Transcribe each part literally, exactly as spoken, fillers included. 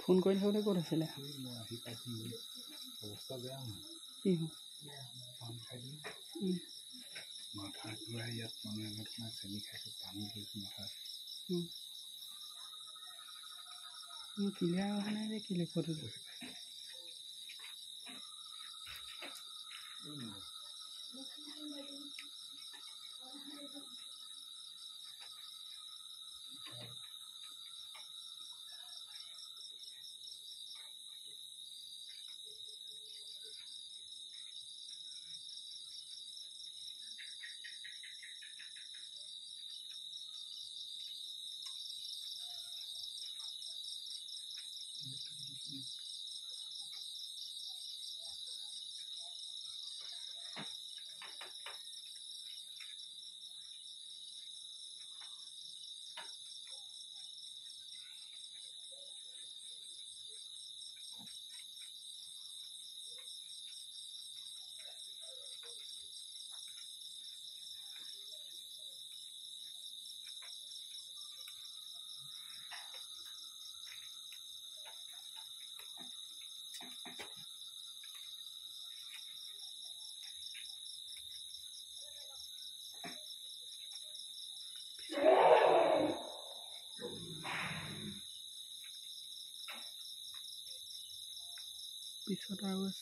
Phone কৰি থাকোঁতে ক'ত আছিলে? অৱস্থা বেয়া নহয় কি হ'ল? পান খাই দিলোঁ মাথা ঘূৰাই ইয়াত মানুহ এঘৰত সোমাই চেনি খাইছোঁ পানী লৈছোঁ মাথা মোৰ ক্লিয়াৰ অহা নাই যে কি ফটো পিছত আৰু আছে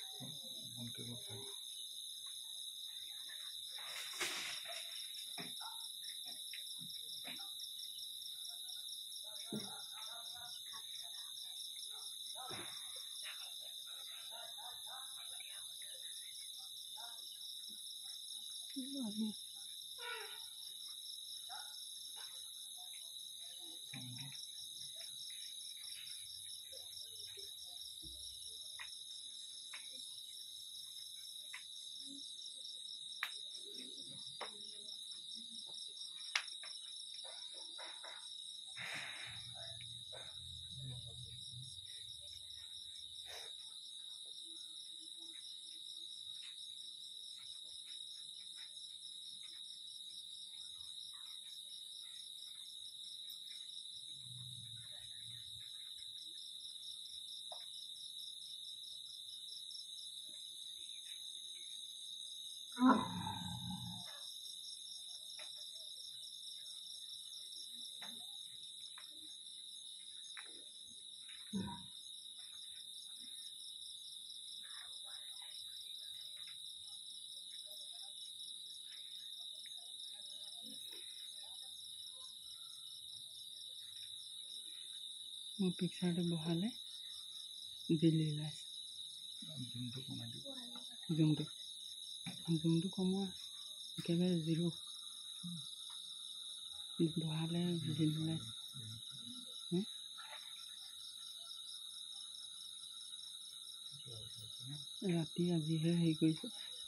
মোৰ পিকচাৰটো বহালে দিল্লী ওলাইছে জুমটো কমাই দিব জুমটো জুমটো কমোৱা একেবাৰে জিৰ' বহালে দিল্লী ওলাইছে ৰাতি আজিহে হেৰি কৰিছোঁ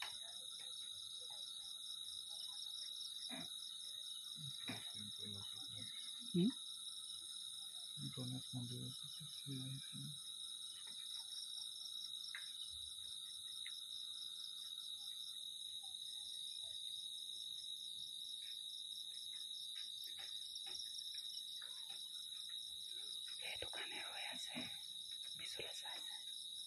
গণেশ মন্দিৰ সেইটো কাৰণে হৈ আছে পিছলৈ চাই চাই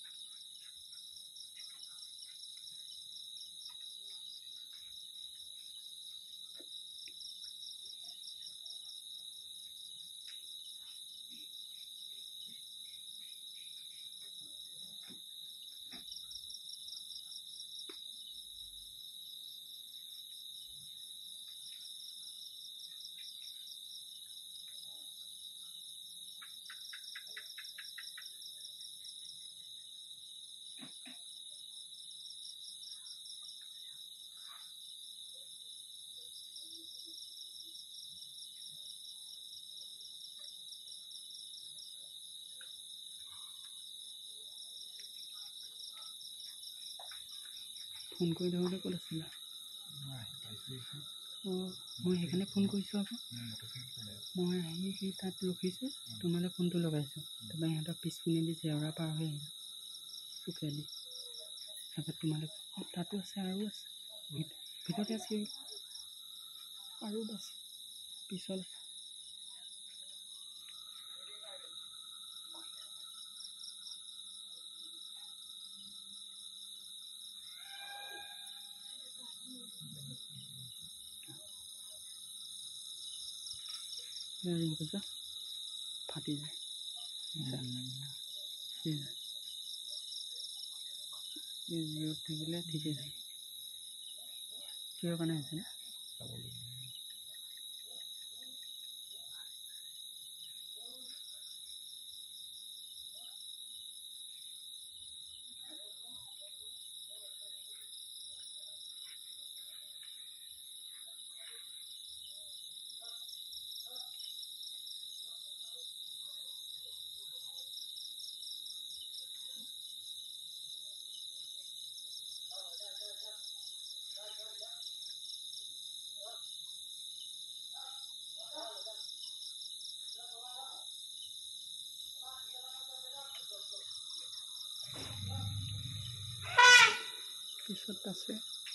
ফোন কৰি থাকোঁতে ক'ত আছিলা? অঁ মই সেইকাৰণে ফোন কৰিছোঁ আকৌ মই আহি সেই তাত ৰখিছোঁ তোমালৈ ফোনটো লগাইছোঁ তাৰপৰা ইহঁতৰ পিছপিনেদি জেওৰা পাৰ হৈ আহিলোঁ চুকেদি তাৰপৰা তোমালৈ তাতো আছে আৰু আছে ভিতৰতে আছে আৰু আছে পিছত আছে ৰিং কৰিছা ফাটি যায় জিঅ'ত থাকিলে ঠিকেই থাকে কিহৰ কাৰণে হৈছিলে পিছত আছে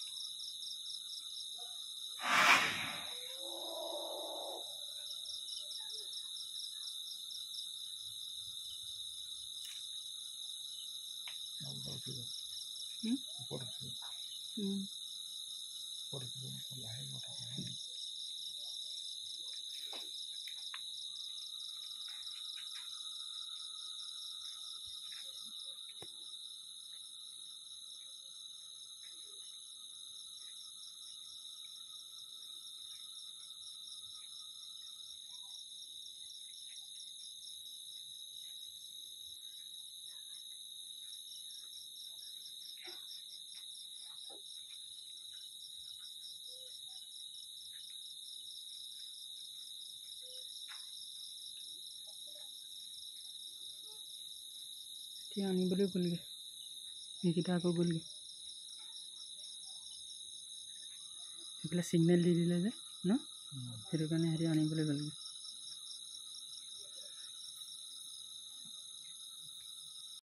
এতিয়া আনিবলৈ গ'লগৈ এইকেইটা আকৌ গ'লগৈ সেইফালে ছিগনেল দি দিলে যে ন সেইটো কাৰণে সিহঁতি আনিবলৈ গ'লগৈ